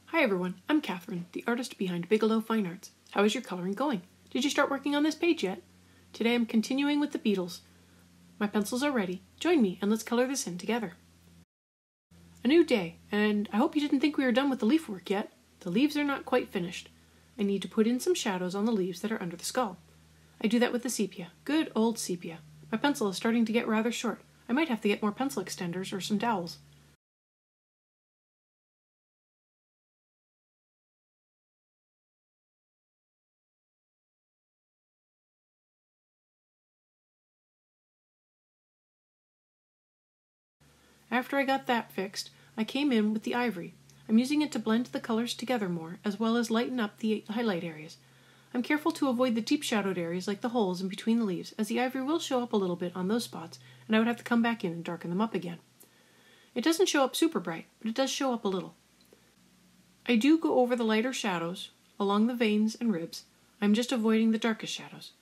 Hi everyone, I'm Catherine, the artist behind Bigelow Fine Arts. How is your coloring going? Did you start working on this page yet? Today I'm continuing with the Beatles. My pencils are ready. Join me and let's color this in together. A new day, and I hope you didn't think we were done with the leaf work yet. The leaves are not quite finished. I need to put in some shadows on the leaves that are under the skull. I do that with the sepia. Good old sepia. My pencil is starting to get rather short. I might have to get more pencil extenders or some dowels. After I got that fixed, I came in with the ivory. I'm using it to blend the colors together more, as well as lighten up the highlight areas. I'm careful to avoid the deep shadowed areas like the holes in between the leaves, as the ivory will show up a little bit on those spots, and I would have to come back in and darken them up again. It doesn't show up super bright, but it does show up a little. I do go over the lighter shadows along the veins and ribs. I'm just avoiding the darkest shadows.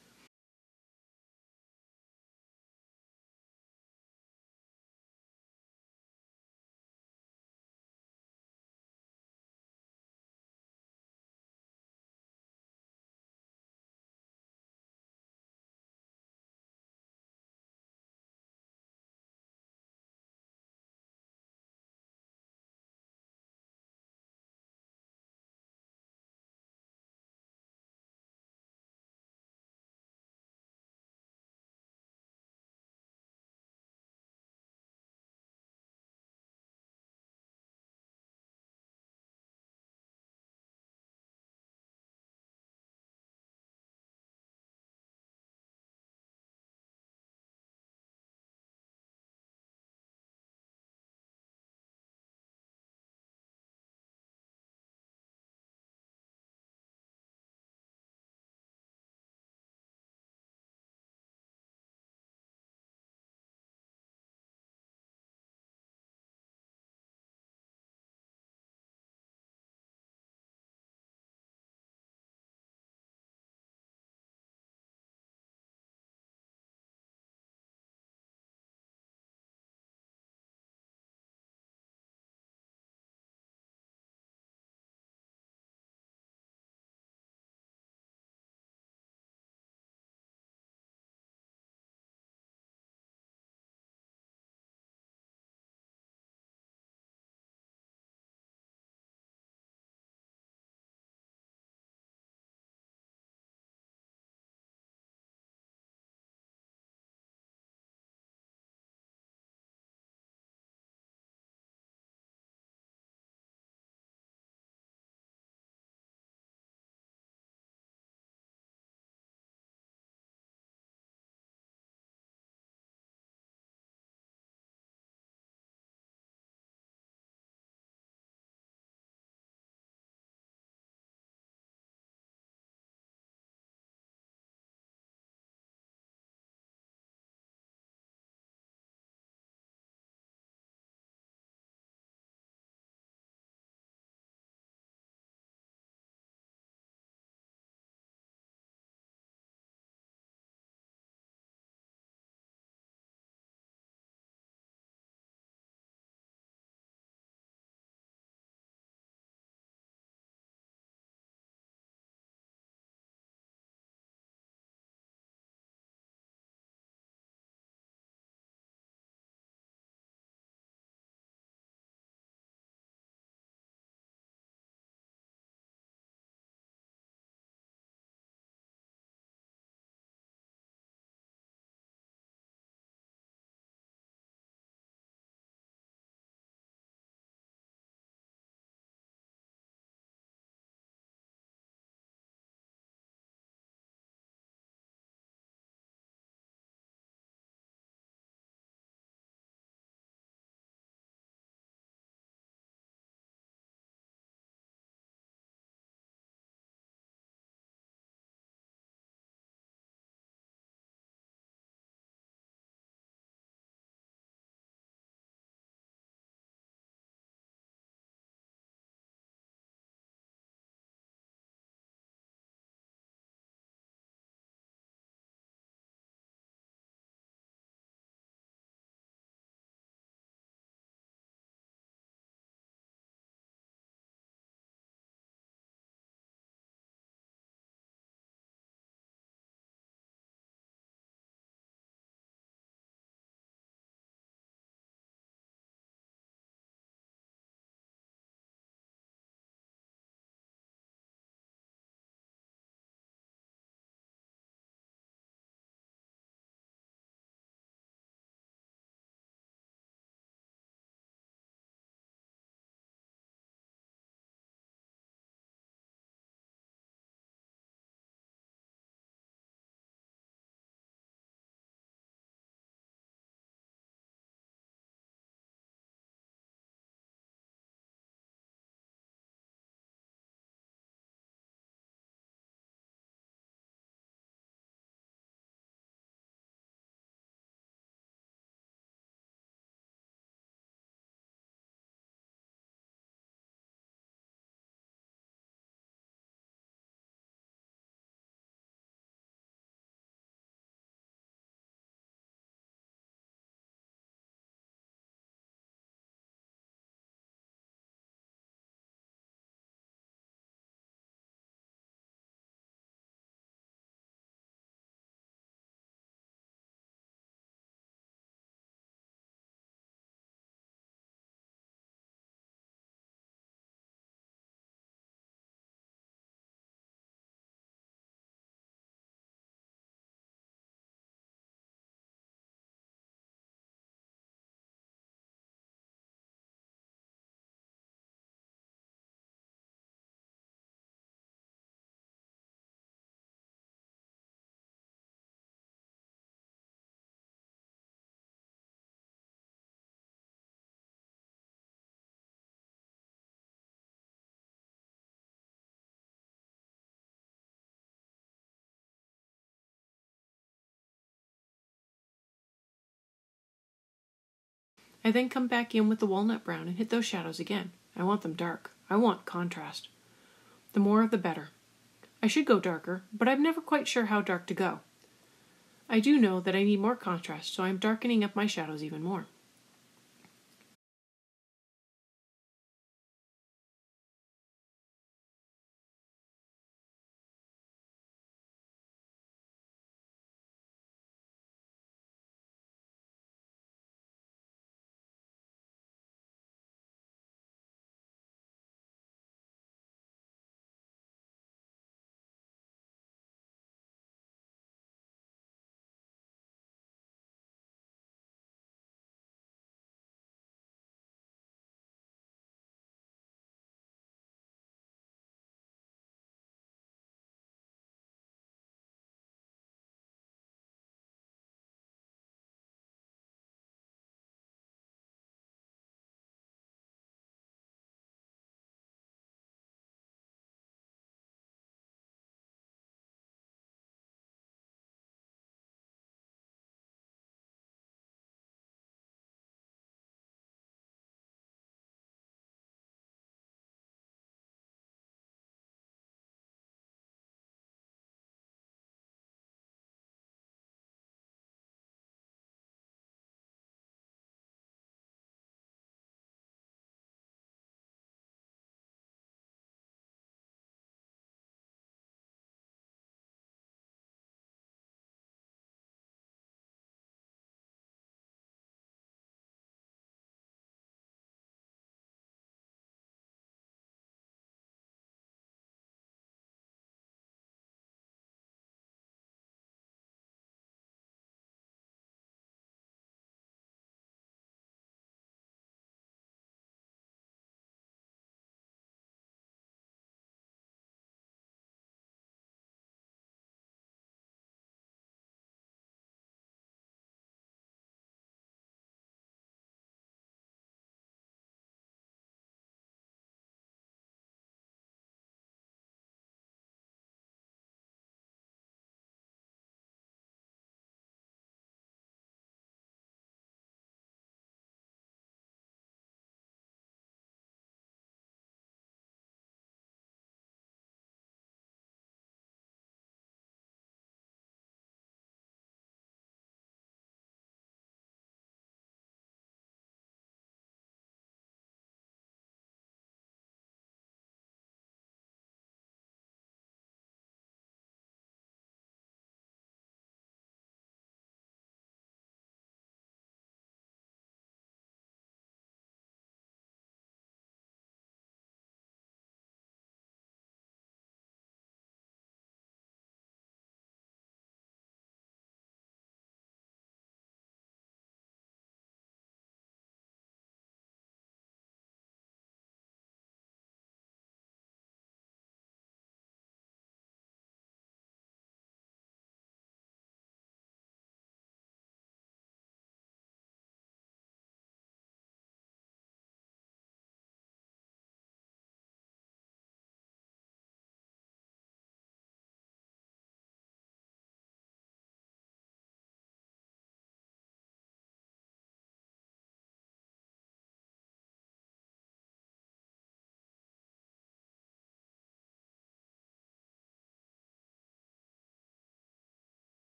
I then come back in with the walnut brown and hit those shadows again. I want them dark. I want contrast. The more the better. I should go darker, but I'm never quite sure how dark to go. I do know that I need more contrast, so I'm darkening up my shadows even more.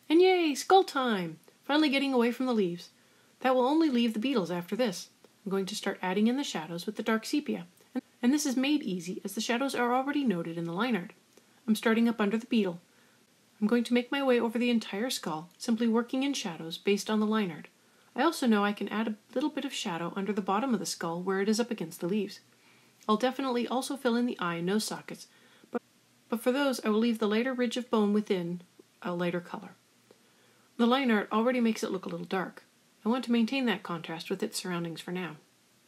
And yay, skull time! Finally getting away from the leaves. That will only leave the beetles after this. I'm going to start adding in the shadows with the dark sepia. And this is made easy as the shadows are already noted in the line art. I'm starting up under the beetle. I'm going to make my way over the entire skull, simply working in shadows based on the line art. I also know I can add a little bit of shadow under the bottom of the skull where it is up against the leaves. I'll definitely also fill in the eye and nose sockets, but for those I will leave the lighter ridge of bone within a lighter color. The line art already makes it look a little dark. I want to maintain that contrast with its surroundings for now.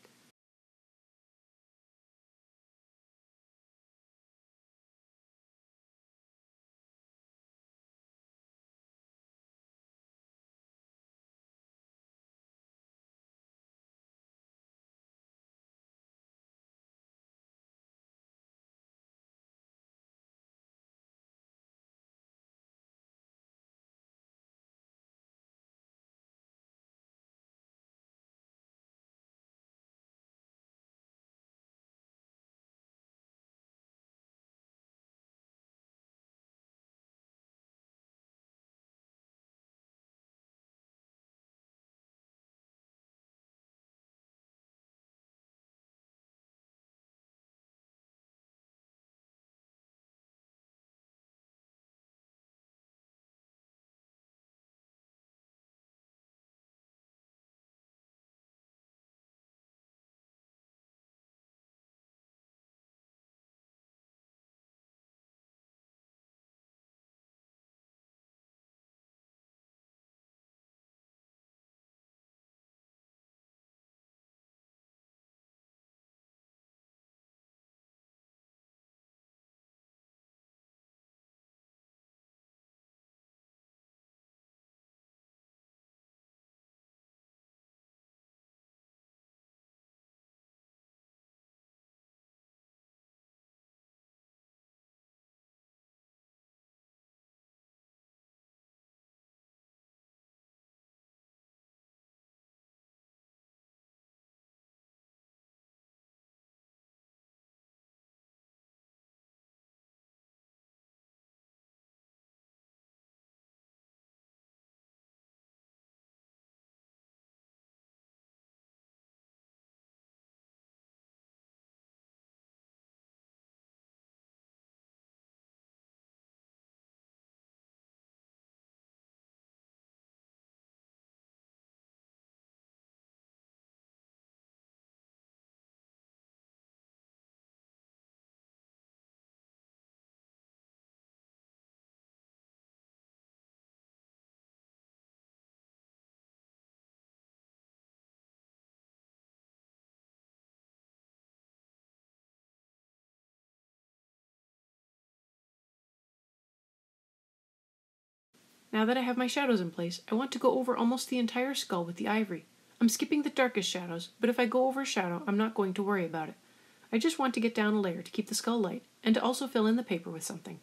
Now that I have my shadows in place, I want to go over almost the entire skull with the ivory. I'm skipping the darkest shadows, but if I go over a shadow, I'm not going to worry about it. I just want to get down a layer to keep the skull light, and to also fill in the paper with something.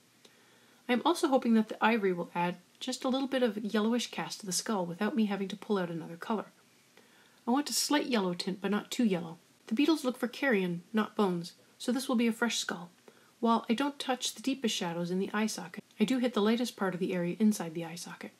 I am also hoping that the ivory will add just a little bit of yellowish cast to the skull without me having to pull out another color. I want a slight yellow tint, but not too yellow. The beetles look for carrion, not bones, so this will be a fresh skull. While I don't touch the deepest shadows in the eye socket, I do hit the lightest part of the area inside the eye socket.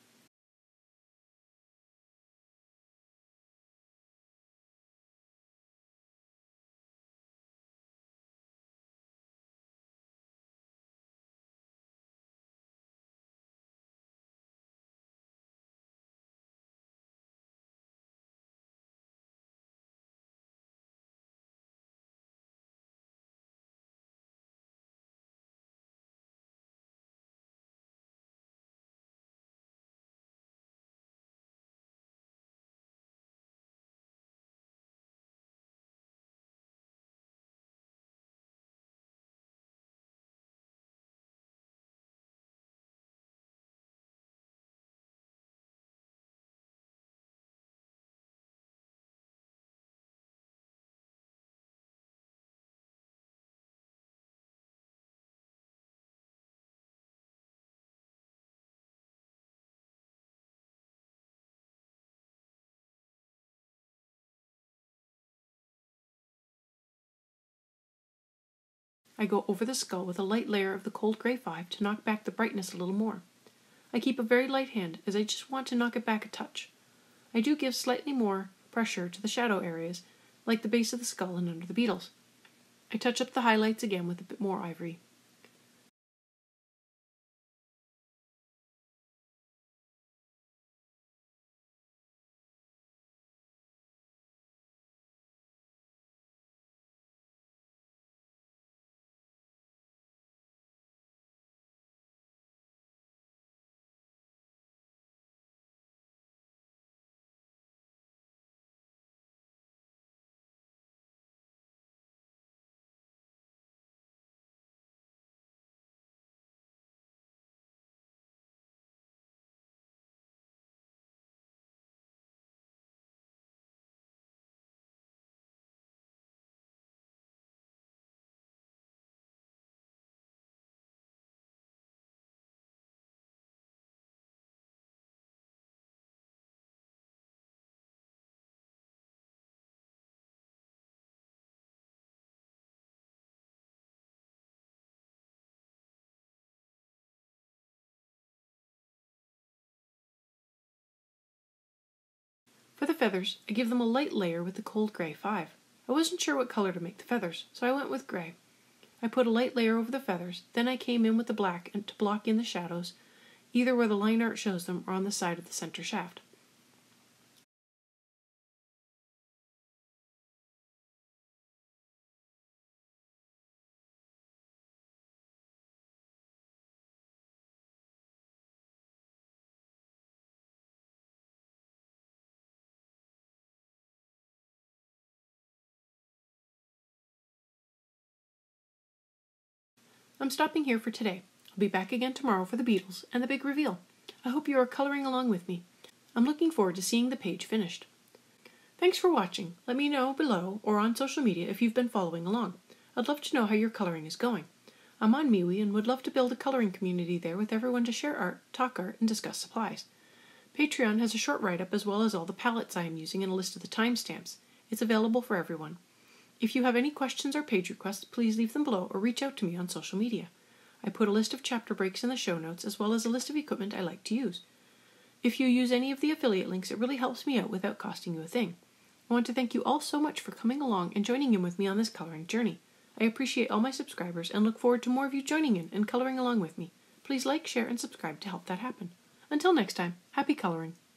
I go over the skull with a light layer of the cold grey 5 to knock back the brightness a little more. I keep a very light hand as I just want to knock it back a touch. I do give slightly more pressure to the shadow areas, like the base of the skull and under the beetles. I touch up the highlights again with a bit more ivory. For the feathers, I give them a light layer with the cold grey 5. I wasn't sure what color to make the feathers, so I went with grey. I put a light layer over the feathers, then I came in with the black to block in the shadows, either where the line art shows them or on the side of the center shaft. I'm stopping here for today. I'll be back again tomorrow for the beetles and the big reveal. I hope you are coloring along with me. I'm looking forward to seeing the page finished. Thanks for watching. Let me know below or on social media if you've been following along. I'd love to know how your coloring is going. I'm on MeWe and would love to build a coloring community there with everyone to share art, talk art, and discuss supplies. Patreon has a short write-up as well as all the palettes I am using and a list of the timestamps. It's available for everyone. If you have any questions or page requests, please leave them below or reach out to me on social media. I put a list of chapter breaks in the show notes as well as a list of equipment I like to use. If you use any of the affiliate links, it really helps me out without costing you a thing. I want to thank you all so much for coming along and joining in with me on this coloring journey. I appreciate all my subscribers and look forward to more of you joining in and coloring along with me. Please like, share, and subscribe to help that happen. Until next time, happy coloring!